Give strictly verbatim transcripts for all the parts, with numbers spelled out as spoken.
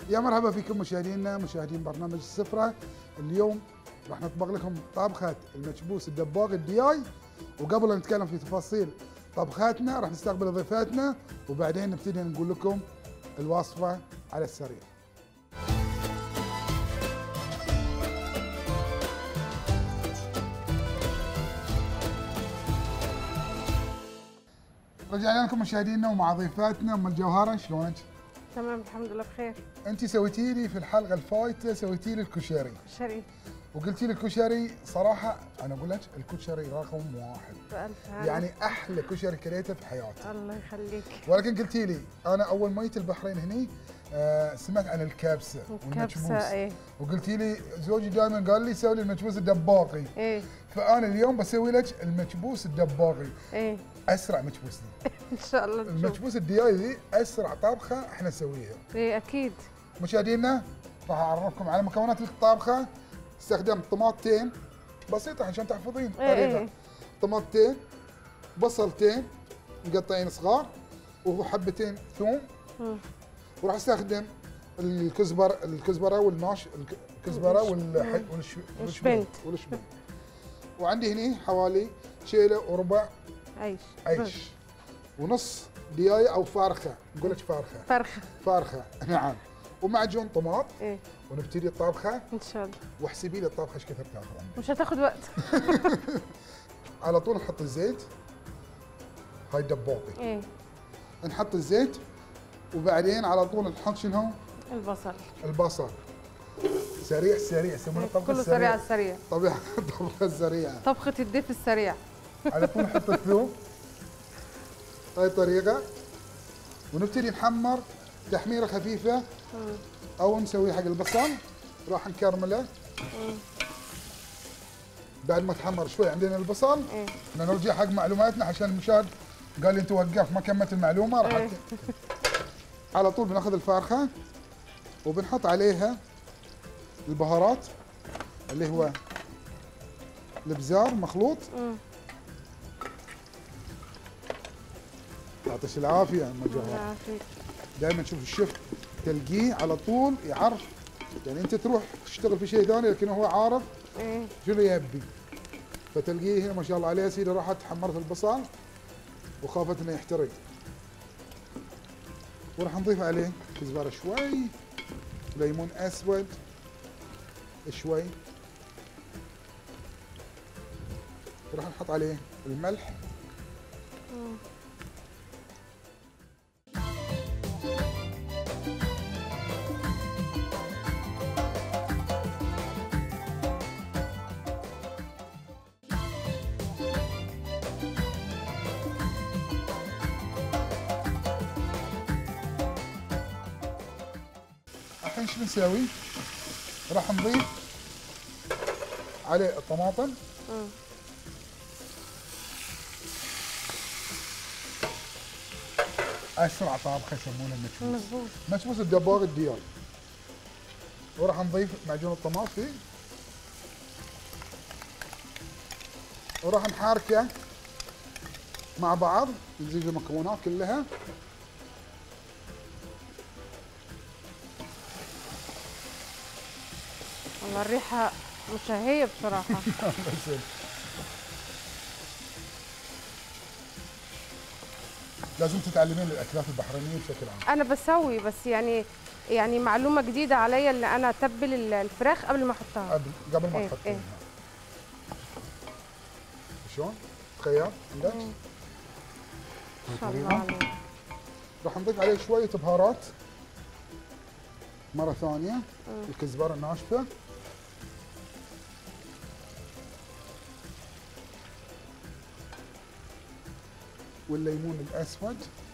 يا مرحبا فيكم مشاهدينا مشاهدين برنامج السفرة. اليوم راح نطبخ لكم طبخة المكبوس الدباغ الدياي، وقبل أن نتكلم في تفاصيل طبخاتنا راح نستقبل ضيفاتنا وبعدين نبتدي نقول لكم الوصفة على السريع. رجعنا لكم مشاهدينا ومع ضيفاتنا ام الجوهره، شلونك؟ تمام الحمد لله بخير. انت سويتي لي في الحلقه الفايته سويتي لي الكشري. كشري. وقلتي لي الكشري صراحه انا اقول لك الكشري رقم واحد. بألف هلا. يعني احلى كشري كليته في حياتي. الله يخليك. ولكن قلتي لي انا اول ما جيت البحرين هني آه سمعت عن الكبسه والمكبوس. ايه. وقلتي لي زوجي دائما قال لي سوي لي المكبوس الدباغي. ايه. فانا اليوم بسوي لك المكبوس الدباغي. ايه. اسرع مكبوس دي. ان شاء الله نشوف. المكبوس الدياي دي اسرع طبخه احنا نسويها. ايه اكيد. مشاهدينا راح اعرفكم على مكونات الطبخه. استخدمت طماطتين بسيطه عشان تحفظين ايه طريقه. ايه. طماطتين، بصلتين مقطعين صغار، وحبتين ثوم. مم. وراح استخدم الكزبر الكزبره والماش الكزبره والح- والش- والشبنت. والشبنت. وعندي هنا حوالي شيله وربع عيش. عيش ونص ديايه او فرخه، نقول لك فرخه فرخه. فرخه نعم، ومعجون طماط. ايه. ونبتدي الطبخه. ان شاء الله. واحسبي لي الطبخه ايش كثر تاخذ عندك. مش هتاخد وقت. على طول نحط الزيت، هاي دباقي. ايه. نحط الزيت وبعدين على طول نحط شنو؟ البصل. البصل. سريع سريع يسمونه الطبخه كله السريع. سريع على السريع. طبيعي الطبخه السريعه. طبخه الديف السريع. على طول نحط الثوم. هاي الطريقه. ونبتدي نحمر تحميره خفيفه. مم. او نسوي حق البصل راح نكرمله. مم. بعد ما تحمر شوي عندنا البصل. ايه. نرجع حق معلوماتنا عشان المشاهد قال لي انت وقف ما كملت المعلومه. راح ايه. أت- على طول بناخذ الفرخه وبنحط عليها البهارات اللي هو الابزار مخلوط. مم. يعطيك العافيه يا ام الله جوهر. يعافيك. دائما تشوف الشيف تلقيه على طول يعرف، يعني انت تروح تشتغل في شيء ثاني لكن هو عارف ايه. شنو يبي. فتلقيه هنا ما شاء الله عليه يا سيدي راحت حمرت البصل وخافت انه يحترق. وراح نضيف عليه كزبره شوي، ليمون اسود شوي، وراح نحط عليه الملح. مم. الحين شو بنسوي؟ راح نضيف عليه الطماطم. مم. اسرع طابخه يسمونه المكبوس. مظبوط. مكبوس الدباغ الدياي. وراح نضيف معجون الطماط فيه. وراح نحركه مع بعض، نزيد المكونات كلها. والله الريحه مشهيه بصراحه. لازم تتعلمين الاكلات البحرينيه بشكل عام. انا بسوي بس يعني يعني معلومه جديده عليا ان انا اتبل الفراخ قبل ما احطها. قبل قبل ما إيه، تحطينها. إيه. شلون؟ تخيل عندك؟ ما شاء الله عليك. راح نضيف عليه شويه بهارات مره ثانيه. الكزبره الناشفه. والليمون الاسود.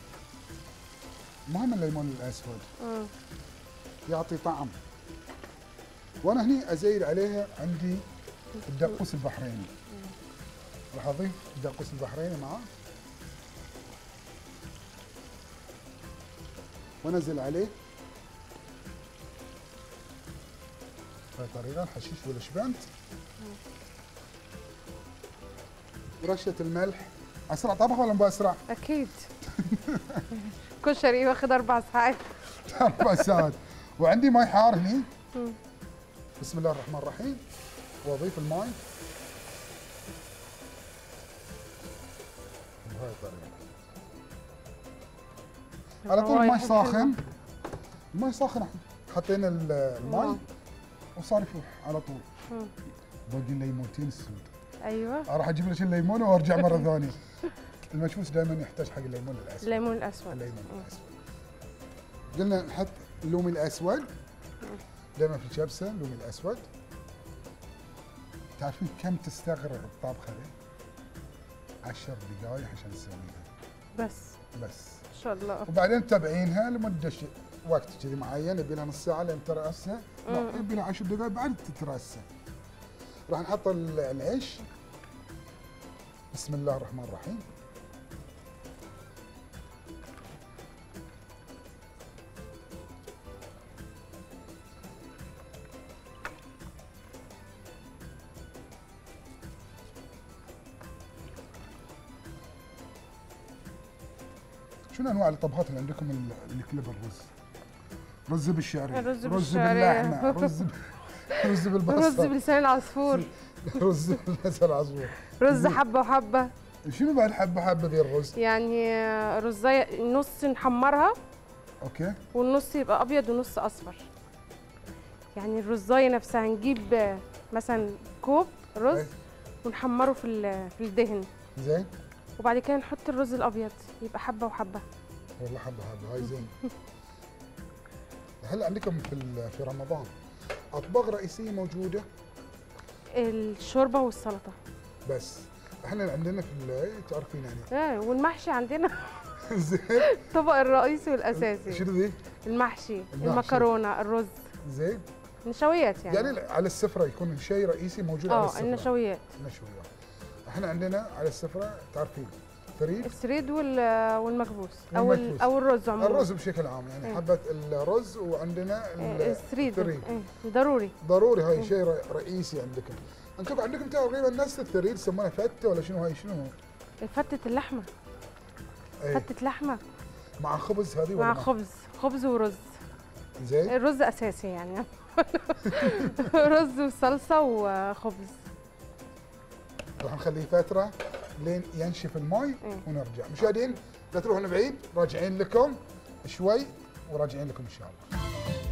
مهم الليمون الاسود مم. يعطي طعم. وانا هني ازيد عليها عندي الدقوس البحريني. راح اضيف الدقوس البحريني معاه وانزل عليه بهاي الطريقه الحشيش والشبنت. ورشه الملح. اسرع طبخ ولا مو اسرع؟ اكيد. كشري واخد اربع ساعات. اربع ساعات. وعندي ماي حار هني. مم. بسم الله الرحمن الرحيم. واضيف الماي بهاي الطريقه على طول. الماي ساخن، الماي ساخن، حطينا ال- الماي واو. وصار يفوح على طول. مم. باقي الليمونتين السود. ايوه راح اجيب لك الليمون وارجع مره ثانيه. المشبوس دائما يحتاج حق الليمون الاسود. الليمون الاسود. الليمون مم. الاسود. قلنا نحط اللومي الاسود دائما في الكبسه، اللومي الاسود. تعرفين كم تستغرق الطبخه ذي؟ عشر دقائق عشان تسويها بس بس. ان شاء الله. وبعدين تتابعينها لمده ش- وقت كذي معين، يبي لها نص ساعه لين ترأسها، لا مم. يبي لها عشر دقائق بعد تترأسها. راح نحط ال- العيش. بسم الله الرحمن الرحيم. شنو انواع الطبخات اللي عندكم ال- اللي كله بالرز؟ رز بالشعريه، الرز رز بالشعرية. باللحمه، رز ب- رز رز بالبصل، بلسان العصفور، رز بالعسل عصفور. رز حبه وحبه. شنو بعد حبه حبه ذي الرز؟ يعني رزايه نص نحمرها اوكي. والنص يبقى ابيض ونص اصفر. يعني الرزايه نفسها نجيب مثلا كوب رز أي. ونحمره في ال- في الدهن، زين. وبعد كده نحط الرز الابيض يبقى حبه وحبه. والله حبه حبه هاي زين. هل عندكم في ال- في رمضان اطباق رئيسيه موجوده؟ الشوربه والسلطه. بس احنا عندنا في ال- تعرفين يعني. اه والمحشي عندنا زين. الطبق الرئيسي والاساسي. شنو ذي؟ المحشي، المحشي. المكرونه، الرز، زين. نشويات يعني. يعني على السفره يكون شيء رئيسي موجود على اه السفره. النشويات، نشويات. احنا عندنا على السفره تعرفين ثريد، السريد وال- والمكبوس او ال- والمكبوس. او الرز عموما. الرز بشكل عام يعني إيه. حبه الرز، وعندنا ال- آه، السريد الثريد. إيه، ضروري. ضروري هاي شيء ر- رئيسي عندكم. انتم عندكم تقريبا نفس الثريد يسمونها فته ولا شنو؟ هاي شنو هو؟ فتة اللحمه، ايه. فتة لحمه مع خبز هذه ولا مع خبز، خبز ورز. زين. الرز اساسي يعني. رز وصلصه وخبز. راح نخليه فتره لين ينشف الماء إيه. ونرجع. مشاهدين لا تروحون بعيد، راجعين لكم شوي وراجعين لكم ان شاء الله.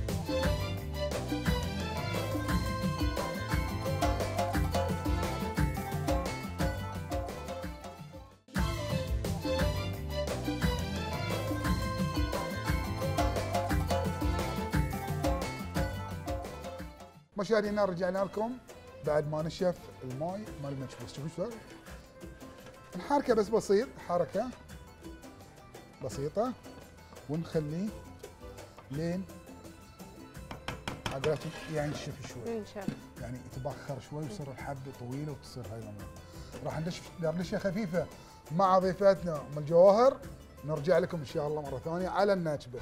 مشاهدينا رجعنا لكم بعد ما نشف الماي مال المشبوس. شوفوا شلون نحركه بس بسيط، حركه بسيطه ونخليه لين عقلته ينشف شوي، ان شاء الله. يعني يتبخر شوي ويصير الحبه طويله وتصير هاي الامور. راح ندش دردشه خفيفه مع ضيفتنا ام الجواهر. نرجع لكم ان شاء الله مره ثانيه على الناشبه.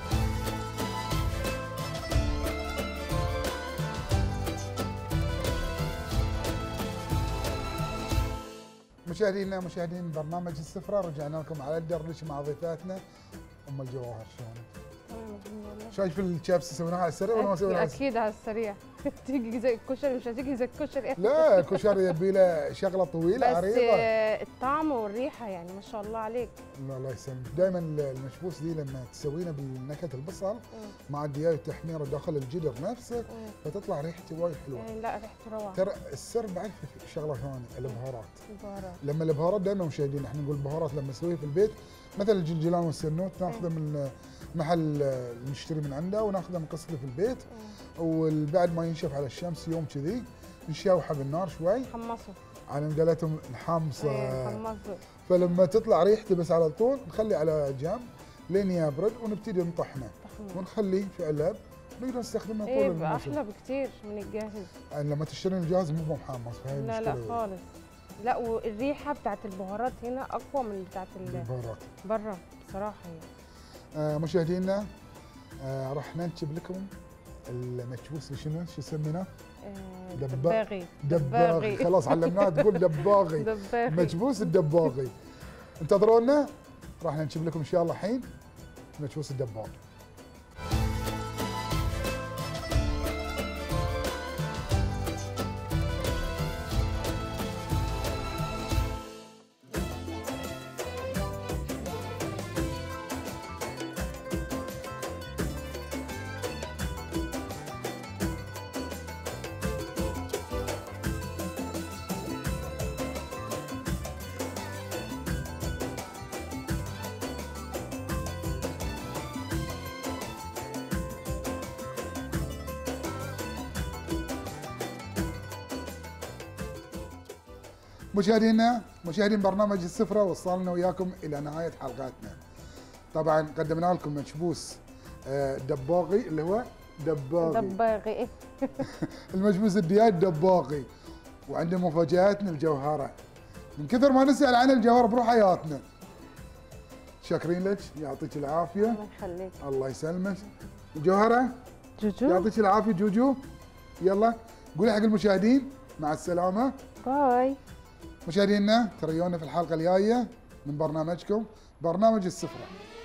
مشاهدينا مشاهدين برنامج السفره، رجعنا لكم على الدردشه مع ضيفاتنا ام الجواهر. شلونك؟ شايف الشيبس سويناها على السريع ولا ما سويناها على السريع؟ اكيد على السريع. تيجي زي الكشري مش هتيجي زي الكشري. لا الكشري يبي له شغله طويله بس عريضه. آه، الطعم والريحه يعني ما شاء الله عليك. لا الله يسلمك. دائما المشبوس دي لما تسوينه بنكهه البصل مع الدياي وتحميره داخل الجدر نفسه مم. فتطلع ريحته وايد حلوه. يعني لا ريحته روعه. ترى السر بعد في شغله ثانيه، البهارات. البهارات. لما البهارات دائما مشاهدين احنا نقول البهارات لما نسويها في البيت مثل الجنجلان والسنوت ناخذه من محل نشتري من عنده وناخذه نقصه في البيت، وبعد ما ينشف على الشمس يوم كذي نشاوحه بالنار شوي حمصه. على قولتهم نحمصه. ايه حمصه. فلما تطلع ريحته بس على طول نخليه على جنب لين يبرد ونبتدي نطحنه طحنه. ونخليه في علب نقدر نستخدمه طول ايه الموسم. احلى بكتير من الجاهز. يعني لما تشترين الجاهز مو محمص، فهي لا لا المشكله خالص. لا والريحه بتاعت البهارات هنا اقوى من بتاعت ال- البهارات. بره بصراحه يعني. آه مشاهدينا آه راح ننشب لكم المكبوس اللي شنو شو سميناه؟ آه، دبا- دباغي. دباغي. خلاص علمناها تقول دباغي. دباغي. مكبوس الدباغي. انتظرونا راح ننشب لكم ان شاء الله الحين مكبوس الدباغي. مشاهدينا مشاهدين برنامج السفرة، وصلنا وياكم إلى نهاية حلقاتنا. طبعا قدمنا لكم مشبوس آه، دباغي اللي هو دباغي دباغي المشبوس الدياي الدباغي، وعنده مفاجآتنا الجوهرة. من كثر ما نسأل عن الجوهرة بروح حياتنا. شاكرين لك، يعطيك العافية. الله يخليك. الله يسلمك. جوهرة جوجو يعطيك العافية جوجو. يلا قولي حق المشاهدين مع السلامة. باي. مشاهدينا تريونا في الحلقة الجاية من برنامجكم برنامج السفرة.